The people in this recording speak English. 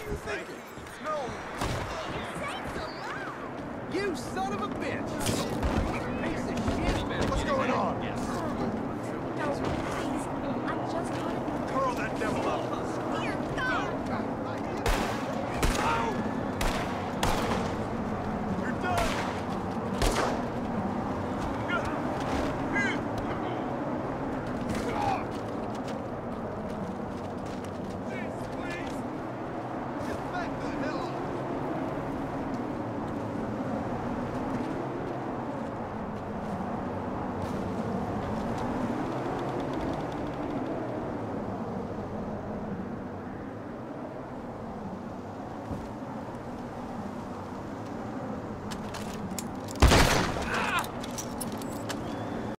are you thinking? No. You son of a bitch! Piece of shit! What's going on?